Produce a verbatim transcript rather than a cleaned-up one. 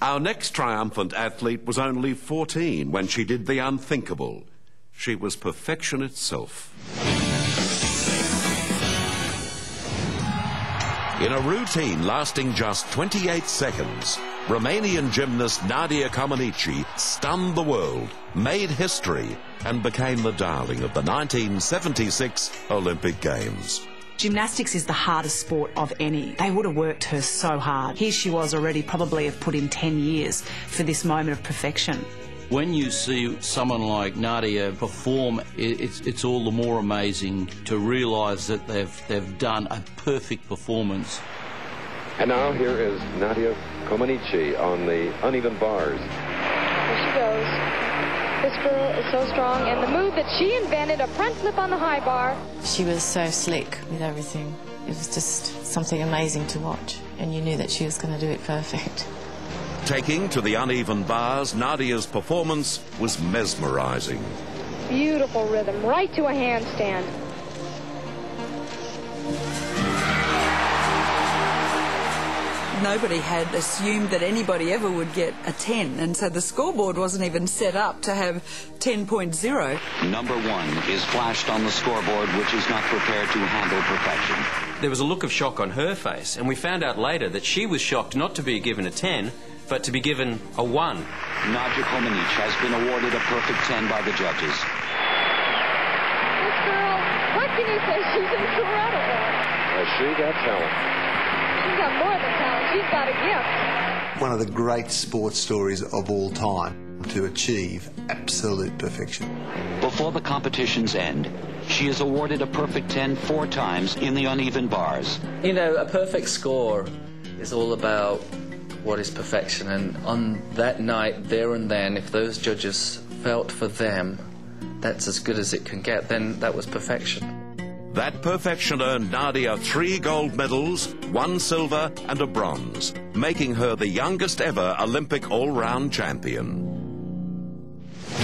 Our next triumphant athlete was only fourteen when she did the unthinkable. She was perfection itself. In a routine lasting just twenty-eight seconds, Romanian gymnast Nadia Comaneci stunned the world, made history, and became the darling of the nineteen seventy-six Olympic Games. Gymnastics is the hardest sport of any. They would have worked her so hard. Here she was already probably have put in ten years for this moment of perfection. When you see someone like Nadia perform, it's, it's all the more amazing to realise that they've, they've done a perfect performance. And now here is Nadia Comaneci on the uneven bars. Here she goes. This girl is so strong, and the move that she invented, a front flip on the high bar. She was so slick with everything. It was just something amazing to watch, and you knew that she was going to do it perfect. Taking to the uneven bars, Nadia's performance was mesmerising. Beautiful rhythm, right to a handstand. Nobody had assumed that anybody ever would get a ten, and so the scoreboard wasn't even set up to have ten point oh. Number one is flashed on the scoreboard, which is not prepared to handle perfection. There was a look of shock on her face, and we found out later that she was shocked not to be given a ten, but to be given a one. Nadia Comaneci has been awarded a perfect ten by the judges. This girl, what can you say? She's incredible. Has she got talent? She's got more than talent. She's got a gift. One of the great sports stories of all time, to achieve absolute perfection. Before the competition's end, she is awarded a perfect ten four times in the uneven bars. You know, a perfect score is all about what is perfection, and on that night, there and then, if those judges felt for them that's as good as it can get, then that was perfection. That perfection earned Nadia three gold medals, one silver and a bronze, making her the youngest ever Olympic all-round champion.